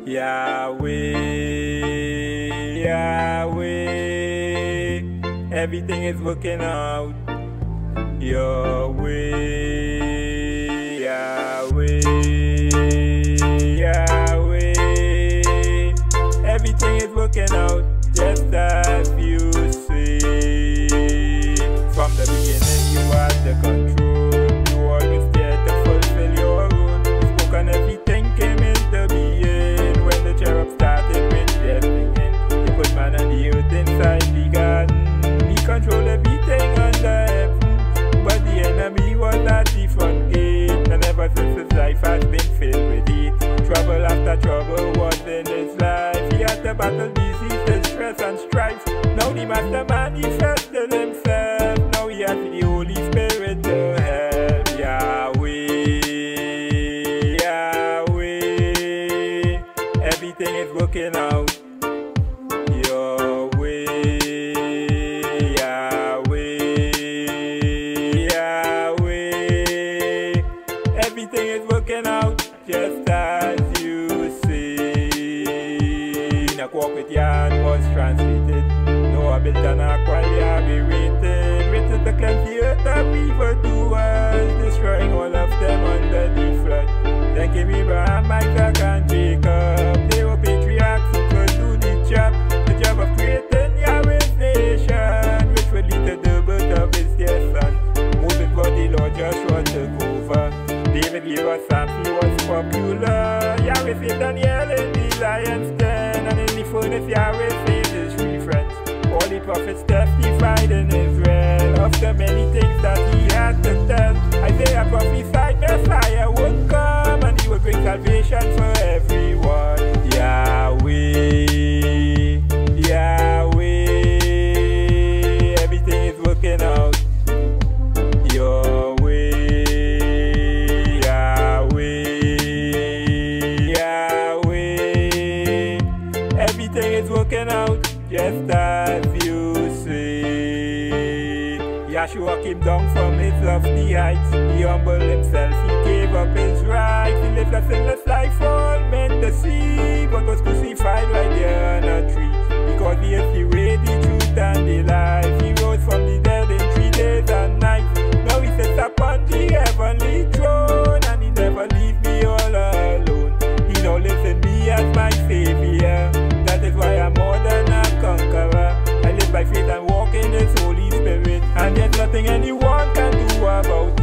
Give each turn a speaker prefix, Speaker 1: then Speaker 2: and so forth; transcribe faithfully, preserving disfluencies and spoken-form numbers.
Speaker 1: Yahweh, Yahweh, everything is working out. Your way, Yahweh, Yahweh, everything is working out just as you say. From the beginning you had the control, you always there to fulfill your own. You spoke and everything came into being when the cherubs started with their singing. You put man and the earth inside the garden, he controlled everything under heaven. But the enemy was at the front gate, and ever since his life has been filled with heat. Trouble after trouble was in his life. He had to battle disease, stress and strife. Now the master manifested himself. Now he has the Holy Spirit to help. Yahweh, Yahweh, everything is working out. Your way, everything is working out just as you say. In a walk with Yan was translated. Noah built an ark while Yahweh waited. Waited to cleanse the earth of evildoers, destroying all of them under the flood. Then came Abraham, Isaac and Jacob. They were patriarchs who could do the job. The job of creating Yahweh's nation, which would lead to the birth of his dear son. Moses was the Lord, Joshua took over. David gave us Samson, he was popular. Yahweh saved Daniel in the lion's den, and in the furnace Yahweh saved his three friends. All the prophets testified in Israel of the many things that he had to tell. Isaiah prophesied Messiah would come, and he would bring salvation for everyone. Yahweh, Yahweh, everything is working out. Your way, everything is working out just as you say. Yahshua came down from his lofty heights. He humbled himself, he gave up his rights. He lived a sinless life for all men to see, but was crucified right there on a tree. Because he is the way, the truth and the life. He rose from the dead in three days and nights. Now he sits upon the heavenly throne, and he never leaves me all alone. He now lives in me as my Savior. That is why I'm more than a conqueror. I live by faith and walk in his Holy Spirit, and there's nothing anyone can do about it.